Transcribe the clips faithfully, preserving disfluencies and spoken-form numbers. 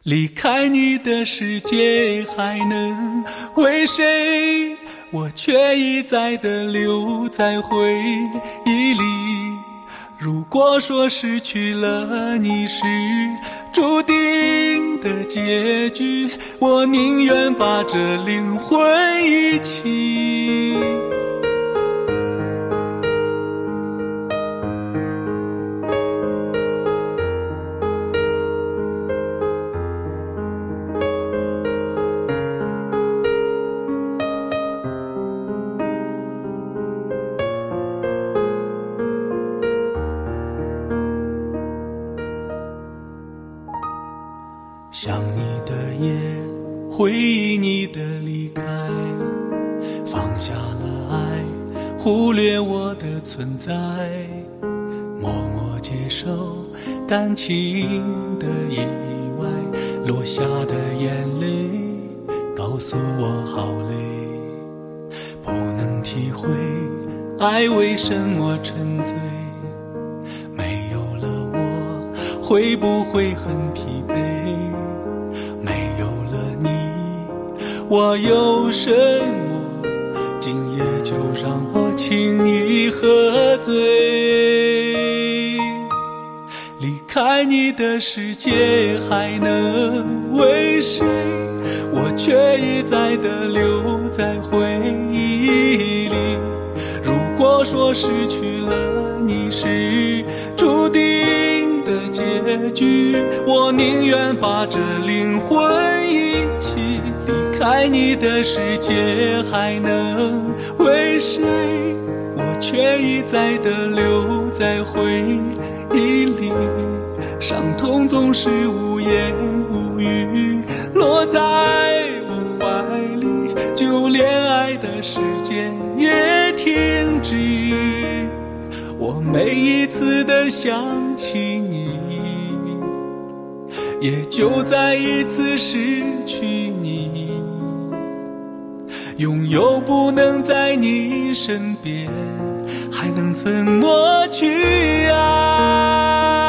离开你的世界还能为谁？我却一再地留在回忆里。如果说失去了你是注定的结局，我宁愿把这灵魂一起。想你的夜，回忆你的离开，放下了爱，忽略我的存在，默默接受感情的意外，落下的眼泪告诉我好累，不能体会爱为什么沉醉，没有了我会不会很疲惫，我有什么今夜就让我轻易喝醉。离开你的世界还能为谁？我却一再地留在回忆里。如果说失去了你是注定的结局，我宁愿把这灵魂一起。离开你的世界还能为谁？我却一再地留在回忆里，伤痛总是无言无语落在我怀里，就连爱的时间也停止。我每一次的想起你，也就再一次失去你。拥有不能在你身边，还能怎么去爱？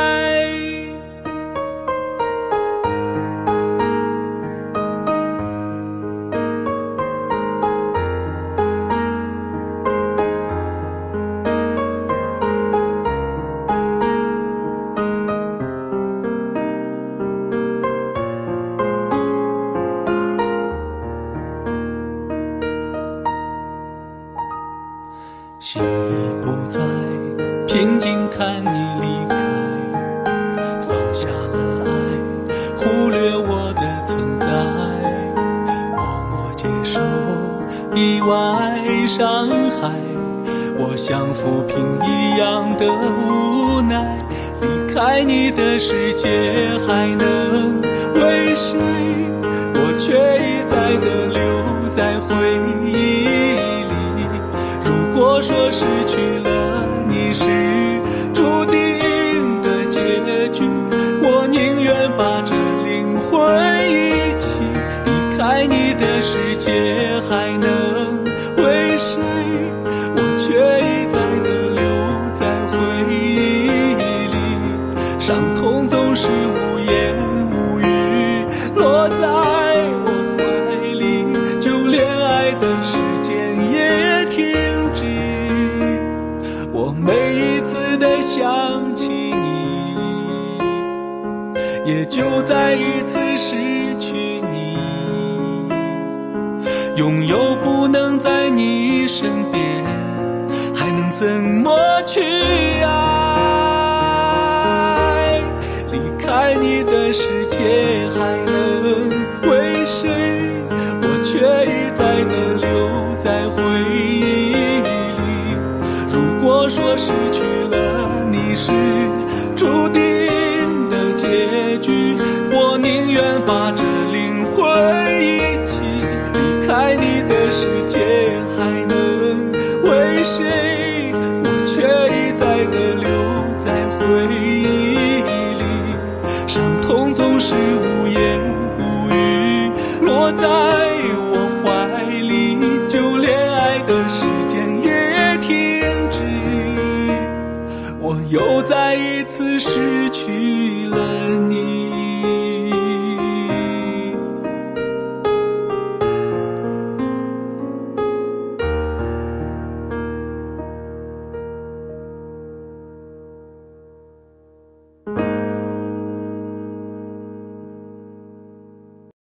心里不再平静，看你离开，放下了爱，忽略我的存在，默默接受意外伤害，我像浮萍一样的无奈。离开你的世界还能为谁？我却一再地留在回忆里。如果说失去了你是注定的结局，我宁愿把这灵魂一起。离开你的世界还能为谁？我却一再地留在回忆里，伤痛总是无言无语落在我怀里，就连爱的时间也停止。我每一次的想起你，也就再一次失去你。拥有不能在你身边，还能怎么去爱？离开你的世界还能为谁？我却一再地留在回忆里。如果说失去了你是注定的结局，我宁愿把这灵魂一起。离开你的世界还能为谁？我却一再地留在回忆里，伤痛总是无